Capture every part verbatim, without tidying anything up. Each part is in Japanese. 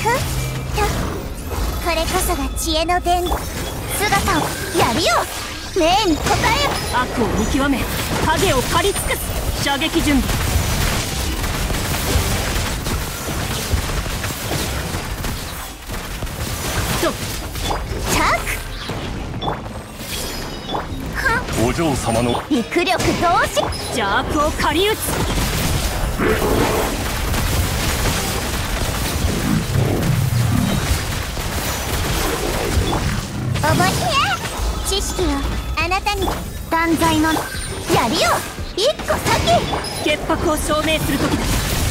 ふんと、これこそが知恵の伝、姿をやるよ。命に応えよ。 悪を見極め影を狩り尽くす。射撃準備。とチャック。 お嬢様の陸力同士。 邪悪を狩り撃つ。 覚えて。知識をあなたに断罪のやるよ。一個先。 潔白を証明する時だ。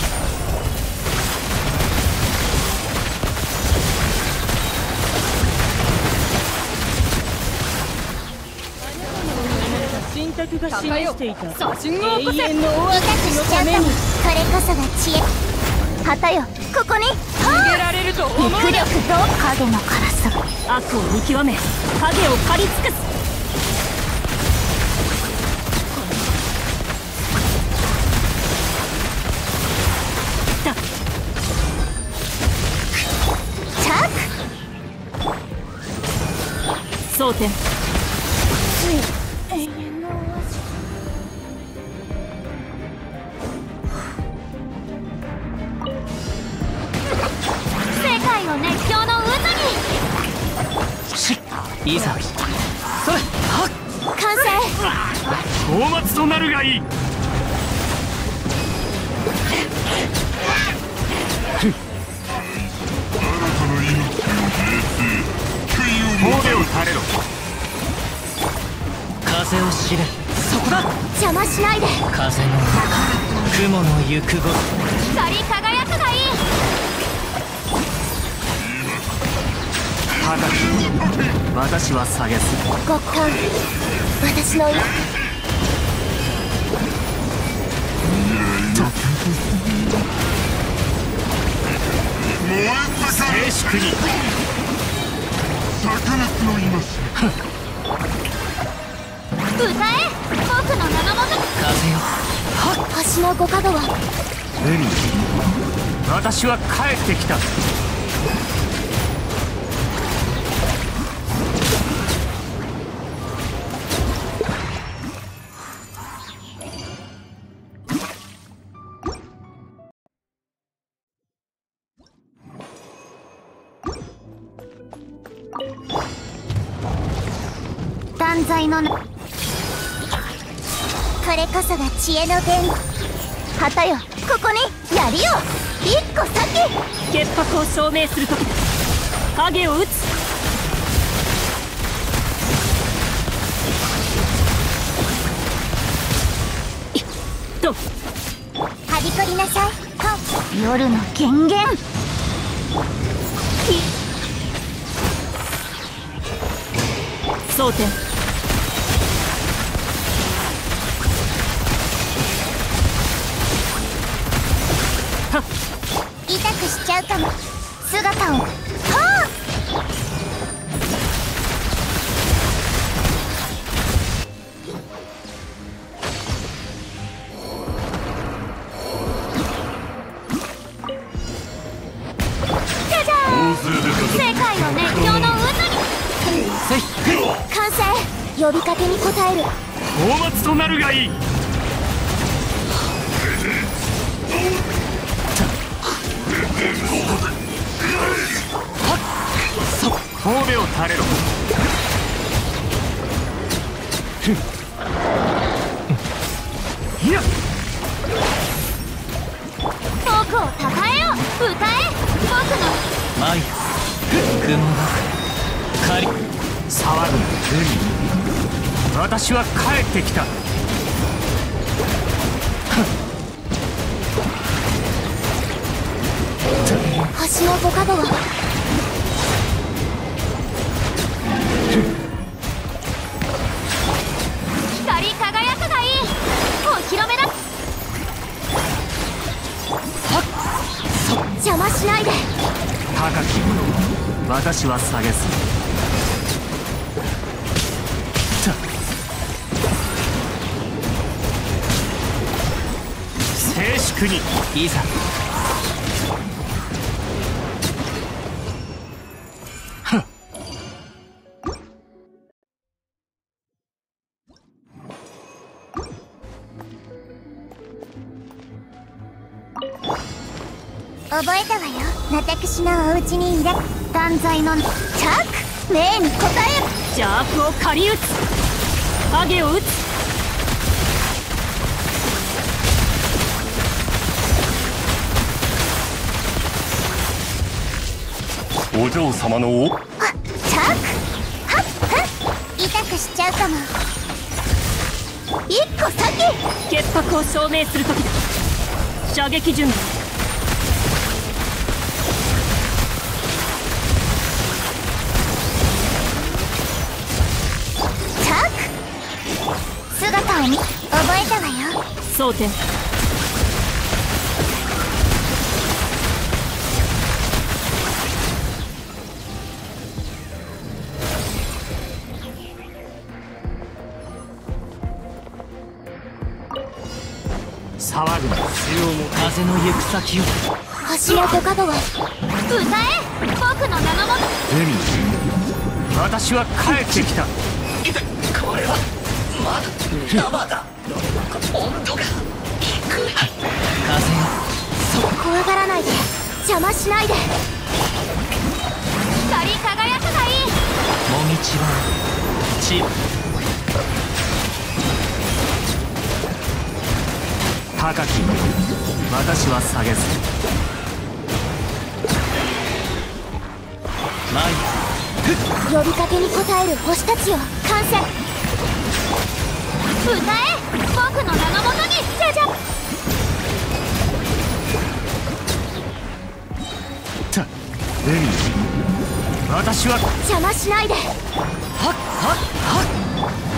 信託が示していた写真を起こせ。永遠のお痛くしちゃうかも。これこそが知恵。旗よ、ここに逃げられると思うな。 陸力と影の辛さ。 悪を見極め影を狩り尽くす。だチャック。 争点。 つい永遠のお味。世界を熱狂の渦に。 しいざそれはっ完成。 討伐となるがいい。 頬を垂れろ。風を知れ。そこだ。 邪魔しないで。 風の雲の行くごと。 光り輝くがいい。 高く私は下げす。 極寒。私の静粛に。灼熱の今し歌え。僕の名のもと。 風よはっ星の五角は海。私は帰ってきた。 断罪のな。これこそが知恵の伝。旗よ、ここにやるよ。一個先。 潔白を証明する時だ。影を撃つ。とはびこりなさい。は夜の権限。 争点。はっ痛くしちゃうかも。姿をはあ。じゃじゃーん。世界の熱狂の渦に。 せい完成。呼びかけに応える。 討伐となるがいい。 頬を垂れろ。 いや僕をたたえよ。歌え。僕の舞雲が狩り騒ぐな海。私は帰ってきた。 星の五角は光り輝くがいい。お披露目だ。邪魔しないで。 高き者私は下げす。静粛に。 いざ覚えたわよ。私のお家にいら断罪のチャーク命に応えよ。 邪悪を狩り撃つ。影を撃つ。 お嬢様のおあ、チャークはっはっ痛くしちゃうかも。一個先。 潔白を証明する時だ。射撃準備。 チャーク姿を見覚えたわよ。 装填。 騒ぐな。 風の行く先を。 星のコカドは歌え。僕の名のもと。 海に私は帰ってきた。 これはまだ生だ。温度が低い。 風よ。 怖がらないで、邪魔しないで。光り輝くがいい。 もみちはち高き私は下げず。 舞呼びかけに応える星たちよ、完成。歌え。僕の名のもとに。じゃじゃた海に私は邪魔しないで。 はっはっはっ